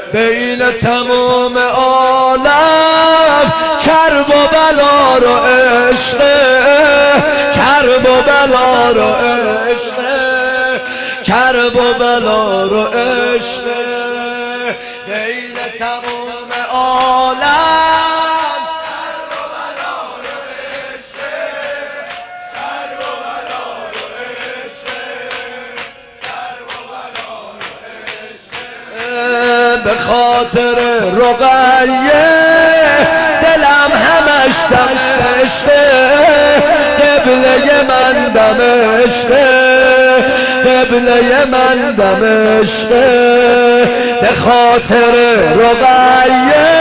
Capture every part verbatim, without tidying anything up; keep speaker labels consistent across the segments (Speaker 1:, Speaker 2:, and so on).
Speaker 1: بین تمام عالم کرب و بلا رو عشقه، کرب و بلا رو عشقه، کرب و بلا رو عشقه. بین تمام عالم کرب و بلا رو عشقه، کرب و بلا رو عشقه، کرب و بلا رو عشقه. به خاطر رقیه دلم همش دم عشقه، قبله من دم عشقه، قبله من دم عشقه. به خاطر رقیه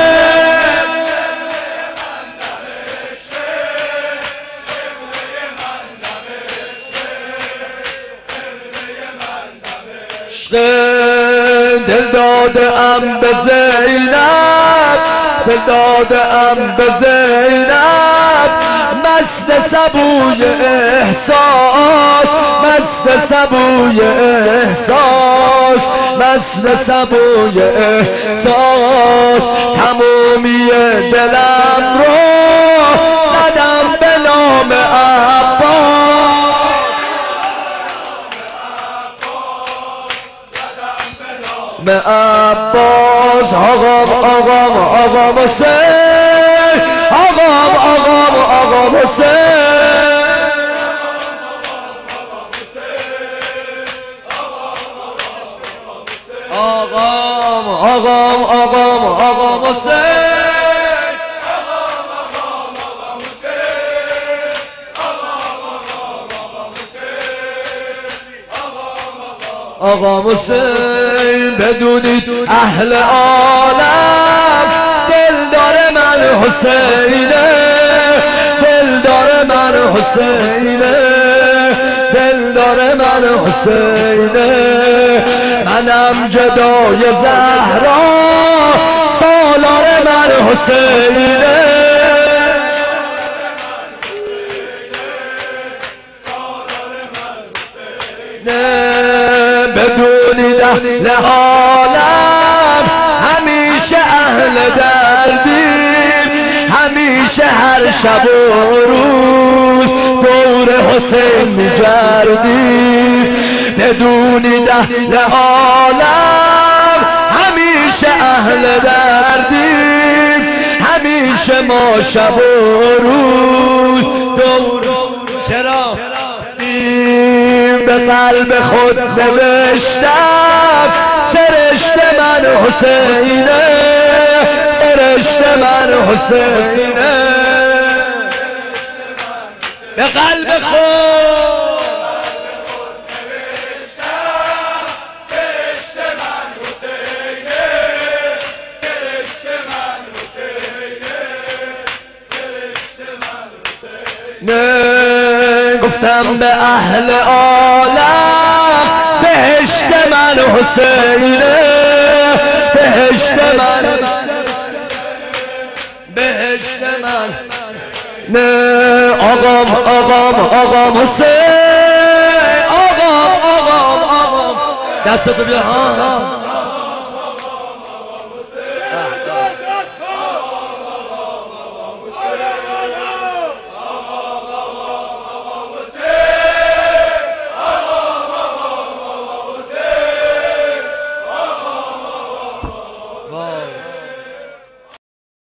Speaker 1: دل دادم به زینب، دل دادم به زینب، مست سبوی احساس، مست سبوی احساس، مست سبوی احساس. تمامی دلم رو زدم به نام عباس، به عباس. آقام آقام آقام حسین، آقام آقام آقام حسین، آقام آقام آقام آقام حسین، آقا حسین. بدونید اهل عالم دلدار من حسینه، دلدار من حسینه، دلدار من حسینه. منم جدای زهرا، سالار من حسینه، بدونید اهل عالم همیشه اهل دردیم، همیشه هر شب و روز دور حسین میگردیم. بدونید اهل عالم همیشه اهل دردیم، همیشه ما شب و روز دور. چرا؟ به قلب خود نوشتم سرشت من حسینه، سرشت من حسینه. به قلب خود نوشتم سرشت من حسینه، سرشت من حسینه، سرشت من حسینه. گفتم به اهل عالم بهشت من حسینه، بهشت من، بهشت من. نه آقام آقام آقام حسین، آقام آقام آقام. دستتو بیا. ها ها Wow.